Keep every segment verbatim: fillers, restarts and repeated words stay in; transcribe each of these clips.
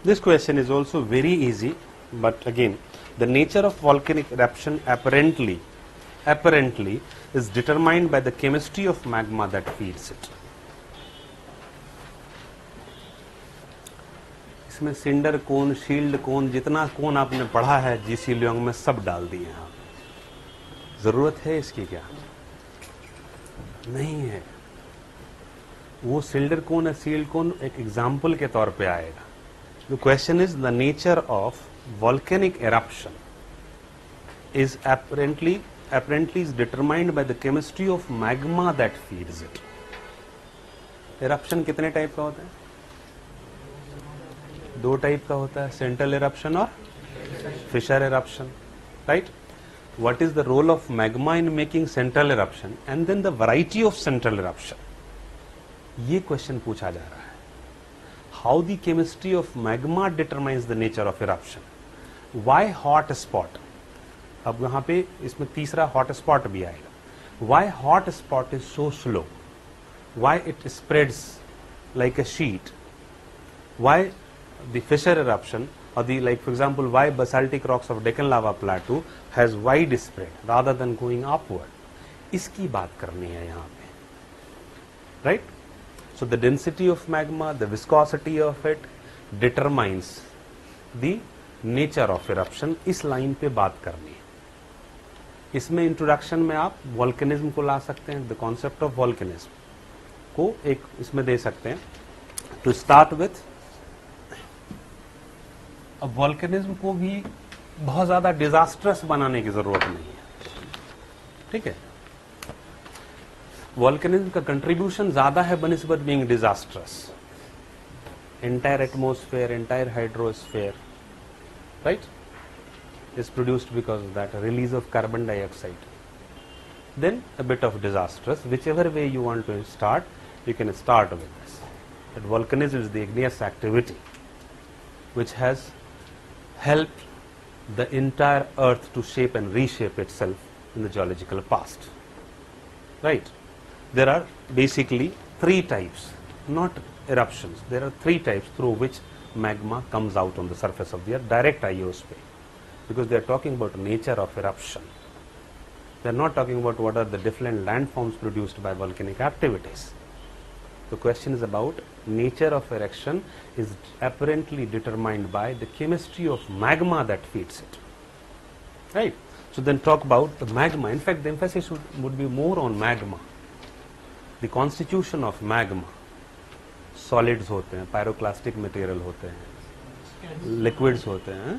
This question is also very easy, but again, the nature of volcanic eruption apparently, apparently is determined by the chemistry of magma that feeds it. इसमें cinder cone, shield cone, जितना cone आपने पढ़ा है GC Leong में सब डाल दिए हैं आप. जरूरत है इसकी क्या? नहीं है. वो सिल्डर कोन या सील्ड कोन एक एग्जाम्पल के तौर पे आएगा. The question is the nature of volcanic eruption is apparently apparently is determined by the chemistry of magma that feeds it. Eruption कितने टाइप का होता है? दो टाइप का होता है, सेंट्रल eruption और fissure eruption, right? What is the role of magma in making central eruption and then the variety of central eruption? ये क्वेश्चन पूछा जा रहा है. How the chemistry of magma determines the nature of eruption? Why hot spot? अब यहाँ पे इसमें तीसरा hot spot भी आएगा. Why hot spot is so slow? Why it spreads like a sheet? Why the fissure eruption or the, like for example, why basaltic rocks of Deccan lava plateau has wide spread rather than going upward? इसकी बात करनी है यहाँ पे, right? So the density of magma, the viscosity of it determines the nature of eruption. इस line पे बात करनी है. इसमें इंट्रोडक्शन में आप वॉल्केनिज्म को ला सकते हैं, द कॉन्सेप्ट ऑफ वॉल्केनिज्म को एक इसमें दे सकते हैं. टू स्टार्ट विथ, अब वॉल्केनिज्म को भी बहुत ज्यादा डिजास्ट्रस बनाने की जरूरत नहीं है, ठीक है. वॉल्केनिज्म का कंट्रीब्यूशन ज्यादा है बनिस्बत being disastrous. Entire atmosphere, entire hydrosphere, right, is produced because of that release of carbon dioxide. Then a bit of disastrous. Whichever way you want to start, you can start with this. But volcanism is the igneous activity which has helped the entire earth to shape and reshape itself in the geological past. Right? There are basically three types, not eruptions. There are three types through which magma comes out on the surface of the earth, direct iosphere. Because they are talking about nature of eruption. They are not talking about what are the different landforms produced by volcanic activities. The question is about nature of eruption is apparently determined by the chemistry of magma that feeds it. Right? So then talk about the magma. In fact, the emphasis would, would be more on magma. The constitution of magma. Solids होते हैं, pyroclastic material होते हैं, liquids होते हैं.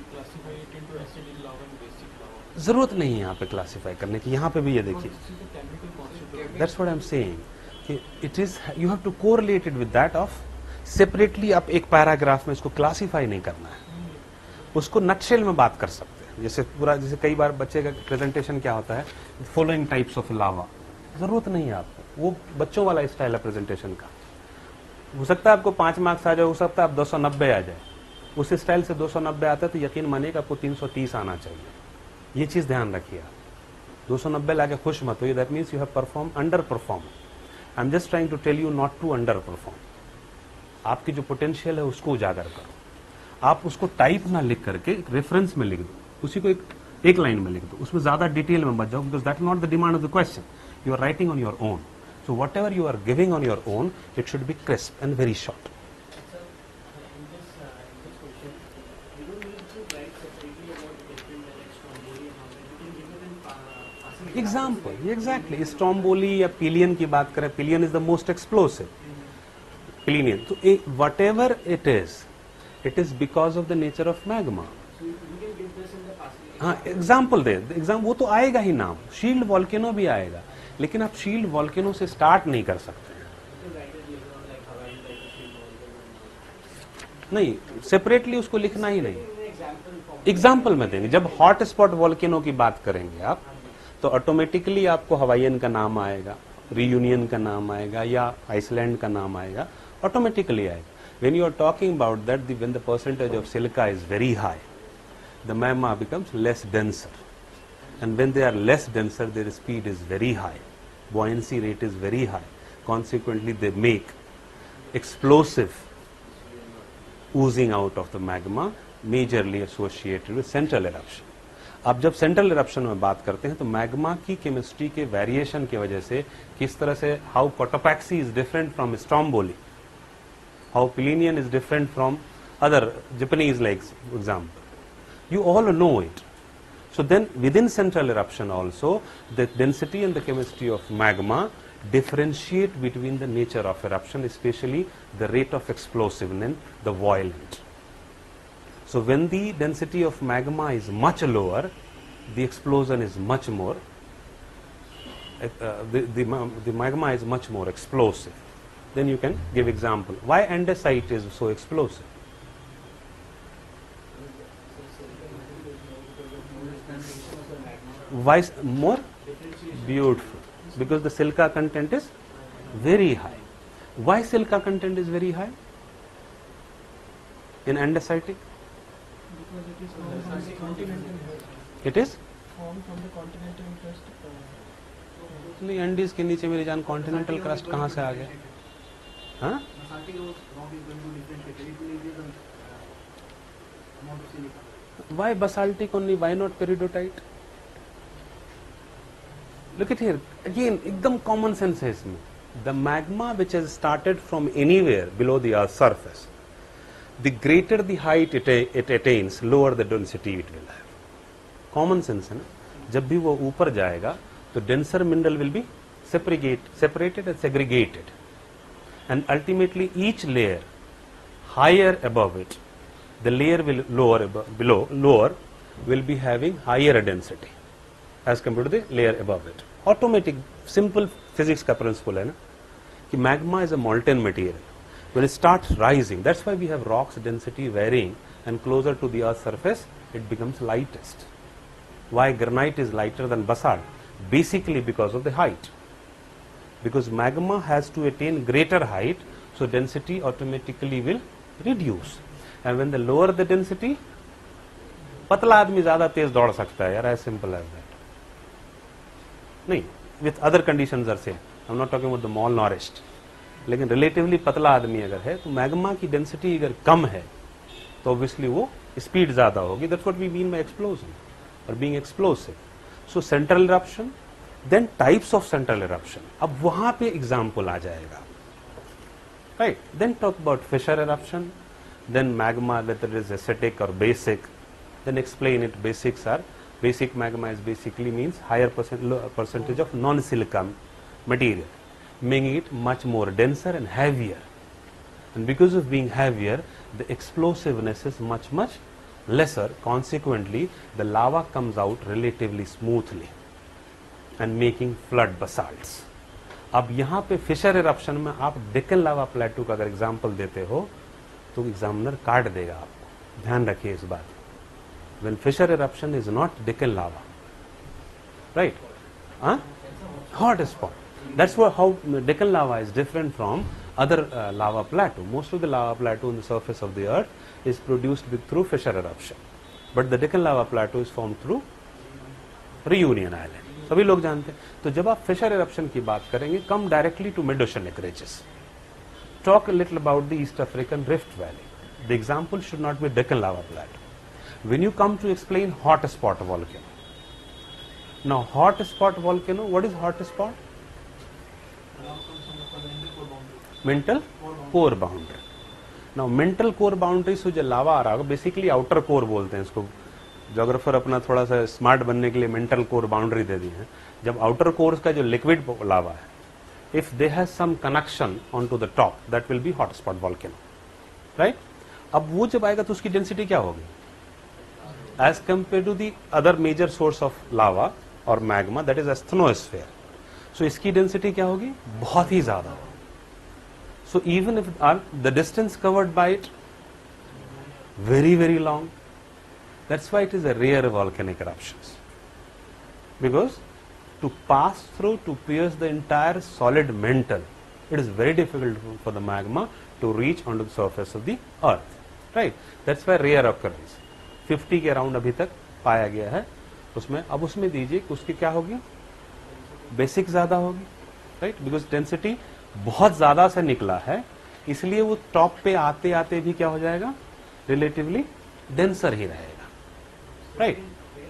जरूरत नहीं है यहाँ पे क्लासिफाई करने की. यहाँ पे भी ये देखिए, that's what I am saying कि it is you have to correlate it with that of separately. आप एक पैराग्राफ में इसको क्लासिफाई नहीं करना है, उसको नटशेल में बात कर सकते हैं. जैसे पूरा, जैसे कई बार बच्चे का प्रेजेंटेशन क्या होता है, फॉलोइंग टाइप्स ऑफ लावा. जरूरत नहीं है आपको, वो बच्चों वाला स्टाइल है प्रेजेंटेशन का. हो सकता है आपको पांच मार्क्स आ जाए, हो सकता है आप दो सौ नब्बे आ जाए. उस स्टाइल से दो सौ नब्बे आता है तो यकीन मानिएगा आपको तीन सौ तीस आना चाहिए. ये चीज ध्यान रखिए. आप दो सौ नब्बे लाके खुश मत होइए, that means you have perform under perform. I am just trying to tell you not to under perform. आपकी जो पोटेंशियल है उसको उजागर करो. आप उसको टाइप ना लिख करके रेफरेंस में लिख दो, उसी को एक, एक लाइन में लिख दो, उसमें ज्यादा डिटेल में मत जाओ, because that is not the demand of the question. You are writing on your own. So whatever you are giving on your own, it should be crisp and very short. Example exactly Stromboli या Plinian की बात करें, Plinian is the most explosive. Plinian तो whatever it is, it is because of the nature of magma. हाँ, example दे. Exam वो तो आएगा ही नाम, शील्ड वॉल्केनो भी आएगा, लेकिन आप शील्ड वॉल्केनो से स्टार्ट नहीं कर सकते. नहीं, सेपरेटली उसको लिखना ही नहीं. एग्जाम्पल में देंगे. जब हॉट स्पॉट वॉल्केनो की बात करेंगे आप, तो ऑटोमेटिकली आपको हवाईयन का नाम आएगा, रियूनियन का नाम आएगा, या आइसलैंड का नाम आएगा, ऑटोमेटिकली आएगा. When you are talking about that, when the percentage of silica is very high, the magma becomes less denser, and when they are less denser, their speed is very high, buoyancy rate is very high. Consequently, they make explosive oozing out of the magma, majorly associated with central eruption. अब जब central eruption में बात करते हैं तो magma की chemistry के variation की वजह से किस तरह से how Cotopaxi is different from Stromboli, how Plinian is different from other Japanese lakes, for example. You all know it. So then within central eruption also, the density and the chemistry of magma differentiate between the nature of eruption, especially the rate of explosiveness, the violent. So when the density of magma is much lower, the explosion is much more, uh, the, the, the magma is much more explosive. Then you can give example. Why andesite is so explosive? Why s- more? Beautiful. Because the silica content is very high. Why silica content is very high in andesitic? Because it is formed from the continental crust. It is Formed from the continental crust. uh, नहीं, Andes के नीचे मेरी जान continental crust कहाँ से आ गया? हाँ? Why basaltic only? Why not peridotite? Look at here again, एकदम common sense है इसमें. The magma which has started from anywhere below the earth's surface, the greater the height it, it attains, lower the density it will have. Common sense है ना? जब भी वो ऊपर जाएगा तो denser mineral will be separate, separated and segregated, and ultimately each layer higher above it, the layer will lower above, below lower will be having higher density as compared to the layer above it. Automatic simple physics का principle है ना कि magma is a molten material. When it starts rising, that's why we have rocks density varying, and closer to the earth's surface it becomes lightest. Why granite is lighter than basalt? Basically because of the height. Because magma has to attain greater height, so density automatically will reduce. And when the lower the density, पतला आदमी ज्यादा तेज दौड़ सकता है यार, as simple as that. नहीं, with other conditions are same. I'm not talking about the malnourished. लेकिन relatively पतला आदमी अगर है तो मैग्मा की डेंसिटी अगर कम है तो obviously वो स्पीड ज्यादा होगी. That's what we mean by explosion or being explosive. So central eruption, then types of central eruption. अब वहां पे example आ जाएगा. Right? Then talk about fissure eruption, then magma whether it is acidic or basic. Then explain it. Basics are basic magma is basically means higher percent, low percentage of non-silica material, making it much more denser and heavier. And because of being heavier, the explosiveness is much much lesser. Consequently, the lava comes out relatively smoothly and making flood basalts. अब यहाँ पे Fisher eruption में आप डेक्कन लावा प्लेटू का अगर example देते हो तो एग्जामिनर काट देगा आपको. ध्यान रखिए इस बात. When fissure eruption is not Deccan lava, right? Huh? Hot spot. That's what, how Deccan lava is different from other uh, lava plateau. Most of the lava plateau on the surface of the earth is produced with, through fissure eruption, but the Deccan lava plateau is formed through Reunion Island. सभी लोग जानते हैं. तो जब आप fissure eruption की बात करेंगे, come directly to mid-oceanic ridges. Talk a little about the East African Rift Valley. The example should not be Deccan lava plateau. When you come to explain hot spot volcano, now hot spot volcano, what is hot spot? Mental core boundary. Now mental core boundary से जो लावा आ रहा होगा, basically outer core बोलते हैं इसको. Geographer अपना थोड़ा सा स्मार्ट बनने के लिए मेंटल कोर बाउंड्री दे दी है. जब आउटर कोर का जो लिक्विड लावा है, if they have some connection onto the top, that will be hot spot volcano, right? अब वो जब आएगा तो उसकी डेंसिटी क्या होगी? As compared to the other major source of lava or magma, that is asthenosphere. So इसकी density क्या होगी? बहुत ही ज्यादा. So even if our, the distance covered by it very very long, that's why it is a rare volcanic eruptions. Because to pass through, to pierce the entire solid mantle, it is very difficult for the magma to reach onto the surface of the earth, right? That's why rare occurrence. Fifty के around अभी तक पाया गया है उसमें. अब उसमें दीजिए कि उसकी क्या होगी? बेसिक ज्यादा होगी, राइट? बिकॉज डेंसिटी बहुत ज्यादा से निकला है, इसलिए वो टॉप पे आते आते भी क्या हो जाएगा? रिलेटिवली डेंसर ही रहेगा, right?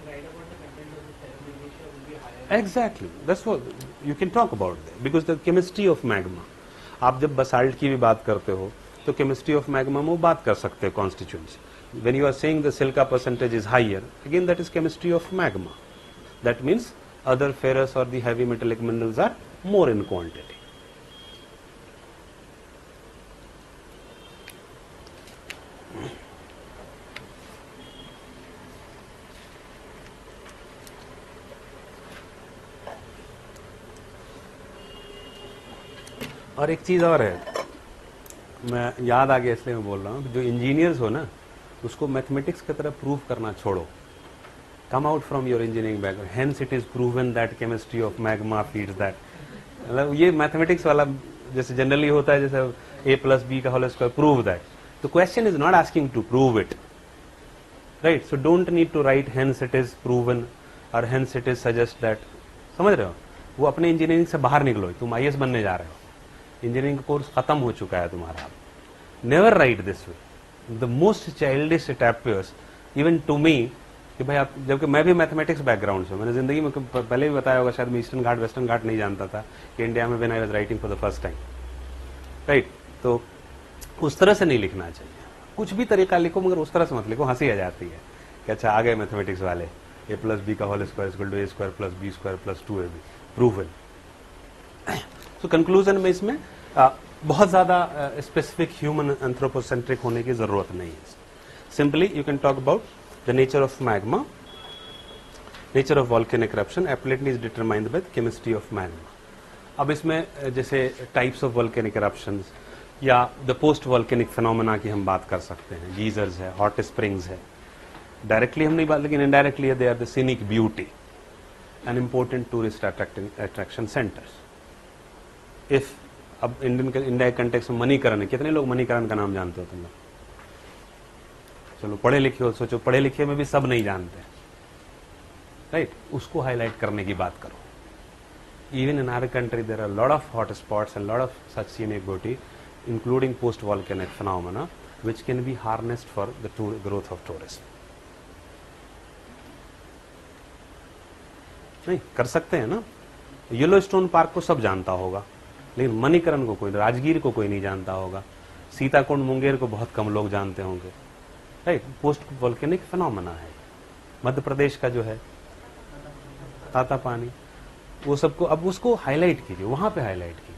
Exactly, that's what you can talk about that, because the chemistry of magma, आप जब बसाल्ट की भी बात करते हो तो केमिस्ट्री ऑफ मैग्मा में वो बात कर सकते हैं constituents. When you are saying the silica percentage is higher, again that is chemistry of magma. That means other ferrous or the heavy metallic minerals are more in quantity. और एक चीज और है, मैं याद आ गया इसलिए मैं बोल रहा हूँ, जो इंजीनियर्स हो ना, उसको मैथमेटिक्स की तरह प्रूव करना छोड़ो। Come out from your engineering background. Hence, it is proven that chemistry of magma feeds that. मतलब ये मैथमेटिक्स वाला जैसे जनरली होता है, जैसे a plus b का होल स्क्वायर प्रूव दैट। तो question is not asking to prove it, right? So don't need to write hence it is proven और hence it is suggest that. समझ रहे हो? वो अपने इंजीनियरिंग से बाहर निकलो, तुम आई ए एस बनने जा रहे हो, इंजीनियरिंग का कोर्स खत्म हो चुका है तुम्हारा। Never write this way. The most childish it appears even to me कि भाई आप, जबकि मैं भी मैथमेटिक्स बैकग्राउंड से, मैंने जिंदगी में पहले भी बताया होगा शायद, मैं ईस्टर्न घाट वेस्टर्न घाट नहीं जानता था कि इंडिया में when I was writing for the first time, right? तो उस तरह से नहीं लिखना चाहिए, कुछ भी तरीका लिखो मगर उस तरह से मत लिखो, हंसी आ जाती है कि अच्छा आ गए मैथमेटिक्स वाले, ए प्लस बी का whole square equal to A square plus B square plus two A B, proven. So conclusion में इसमें आ, बहुत ज्यादा स्पेसिफिक ह्यूमन एंथ्रोपोसेंट्रिक होने की जरूरत नहीं है। Simply you can talk about the nature of magma, nature of volcanic eruption, appletely is determined by the chemistry of magma. अब इसमें जैसे types of volcanic eruptions या the post volcanic phenomena की हम बात कर सकते हैं, geysers है, hot springs है, directly हम नहीं बात, लेकिन indirectly they are the scenic beauty and important tourist attracting attraction centers. If अब इंडियन इंडिया के कंटेक्स्ट में मणिकरण है, कितने लोग मणिकरण का नाम जानते हो तुम लोग? चलो पढ़े लिखे हो, सोचो पढ़े लिखे में भी सब नहीं जानते, राइट? उसको हाईलाइट करने की बात करो। Even in our country there are lot of hot spots and lot of such scenic beauty including post volcanic phenomena which can be harnessed for the growth of tourism. नहीं कर सकते हैं ना? येलो स्टोन पार्क को सब जानता होगा, लेकिन मणिकरण को कोई, राजगीर को कोई नहीं जानता होगा, सीताकुंड मुंगेर को बहुत कम लोग जानते होंगे, राइट? पोस्ट वॉल्केनिक फिनोमेना है। मध्य प्रदेश का जो है ताता पानी, वो सबको, अब उसको हाईलाइट कीजिए, वहां पे हाईलाइट कीजिए।